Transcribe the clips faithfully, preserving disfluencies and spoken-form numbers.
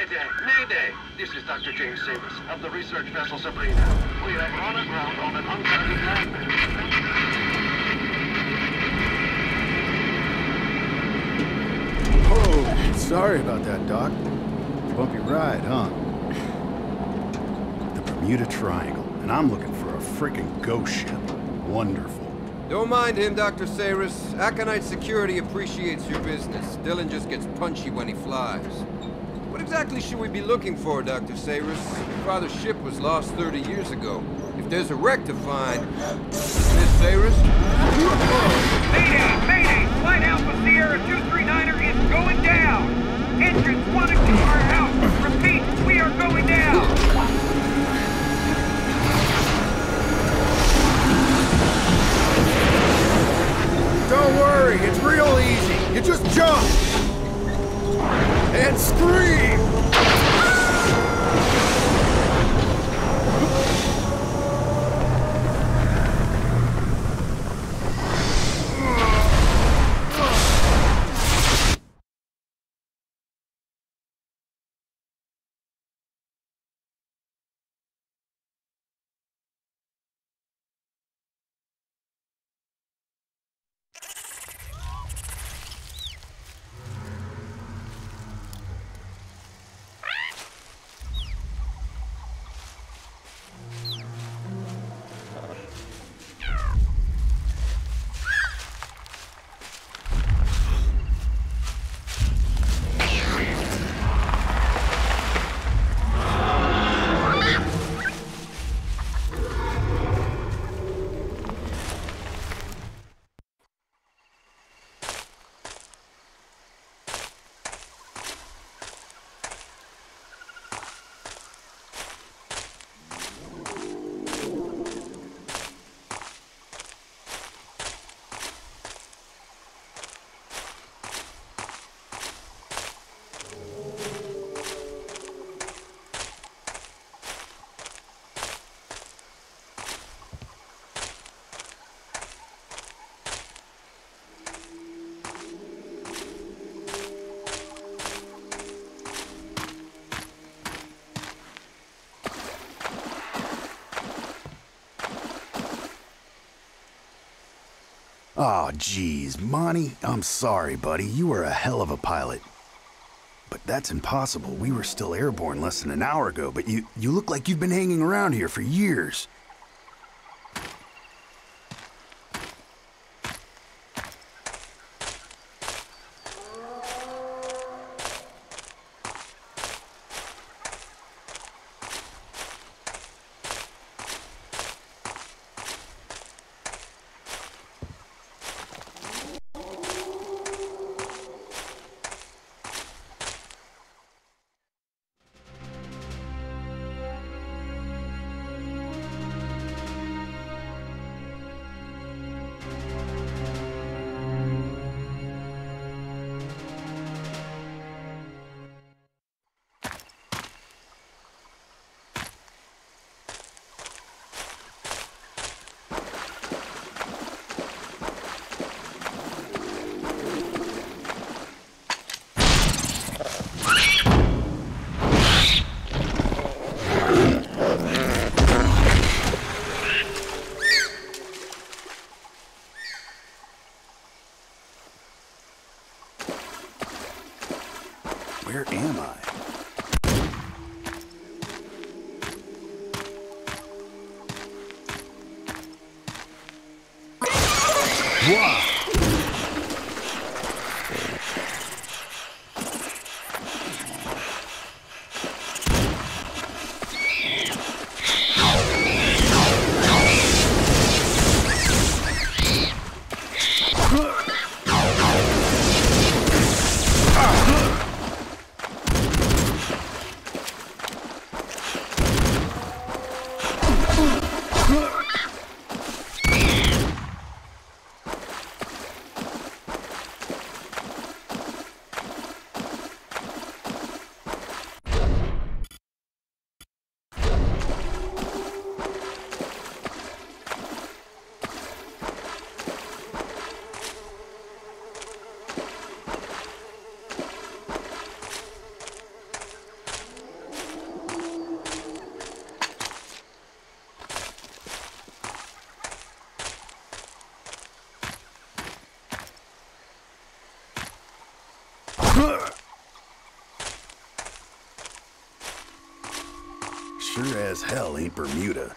Mayday! Mayday! This is Doctor James Samus of the research vessel Sabrina. We have run aground on an uncharted landmass. Oh, sorry about that, Doc. Bumpy ride, huh? The Bermuda Triangle, and I'm looking for a frickin' ghost ship. Wonderful. Don't mind him, Doctor Sayers. Aconite Security appreciates your business. Dylan just gets punchy when he flies. What exactly should we be looking for, Doctor Sayers? Your father's ship was lost thirty years ago. If there's a wreck to find... Miss Sayers? Mayday! Mayday! Flight Alpha Sierra two three niner is going down! Entrance one and two are out! Repeat, we are going down! Don't worry, it's real easy. You just jump and scream. Oh, geez, Monty, I'm sorry, buddy. You were a hell of a pilot. But that's impossible. We were still airborne less than an hour ago, but you, you look like you've been hanging around here for years. Where am I? Wow! Sure as hell ain't Bermuda.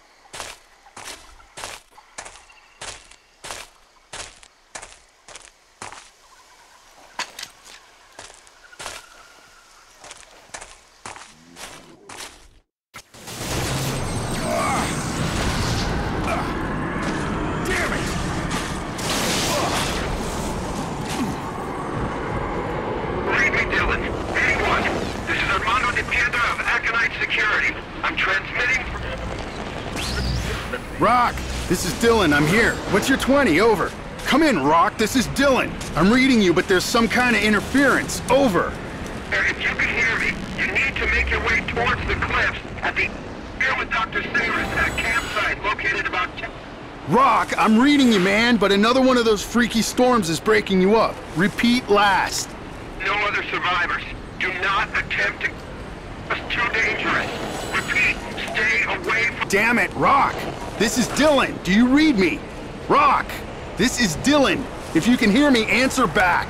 Rock, this is Dylan, I'm here. What's your twenty? Over. Come in, Rock, this is Dylan. I'm reading you, but there's some kind of interference. Over. If you can hear me, you need to make your way towards the cliffs at the... Here with Doctor Sayers at a campsite located about... Rock, I'm reading you, man, but another one of those freaky storms is breaking you up. Repeat last. No other survivors. Do not attempt to... It's too dangerous. Repeat, stay away from... Damn it, Rock! This is Dylan. Do you read me? Rock! This is Dylan. If you can hear me, answer back.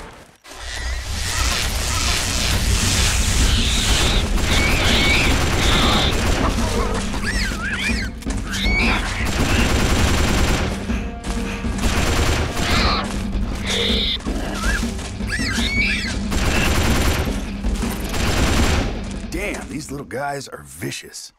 Damn, these little guys are vicious.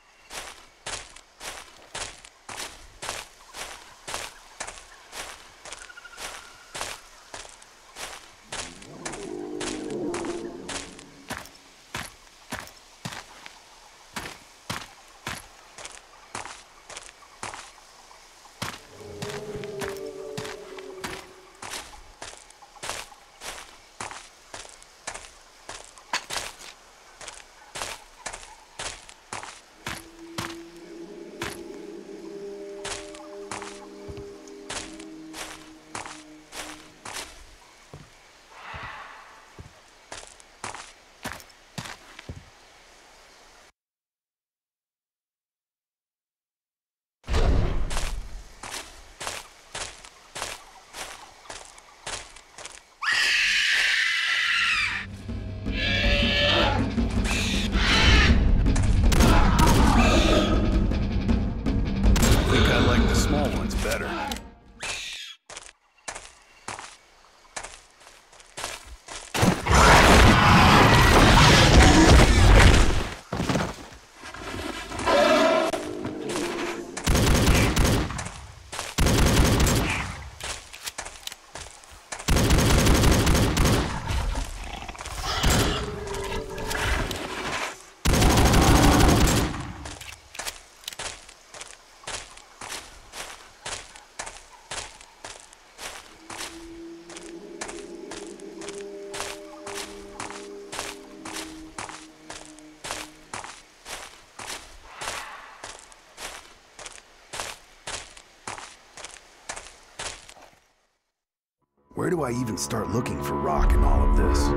Where do I even start looking for Rock in all of this?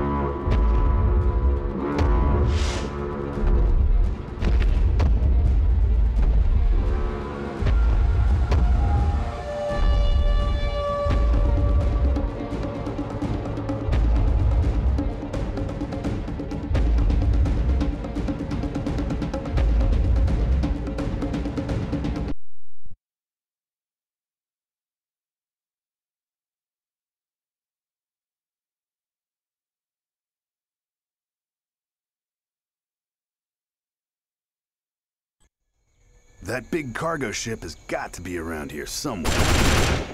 That big cargo ship has got to be around here somewhere.